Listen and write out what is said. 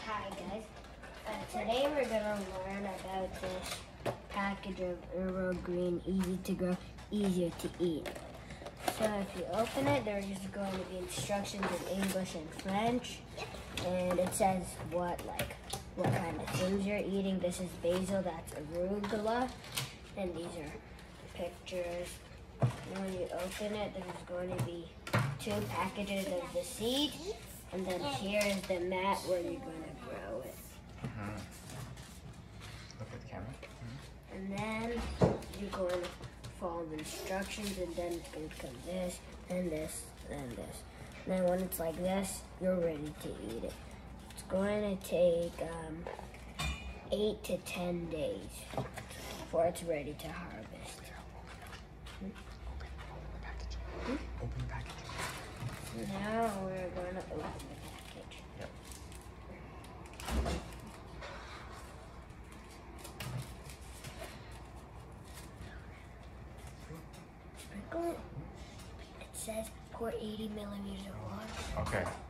Hi guys, today we're going to learn about this package of Euro Green, easy to grow, easier to eat. So if you open it, there's going to be instructions in English and French, and it says what kind of things you're eating. This is basil, that's arugula, and these are pictures. And when you open it, there's going to be 2 packages of the seed, and then here is the mat where you're going to grow it. Look at the camera. And then you're going to follow the instructions, and then it's going to come this, and this, and this. And then when it's like this, you're ready to eat it. It's going to take 8 to 10 days before it's ready to harvest. Open the package. Now we're going to open the package. Yep. Sprinkle it. It says pour 80 millimeters of water. Okay.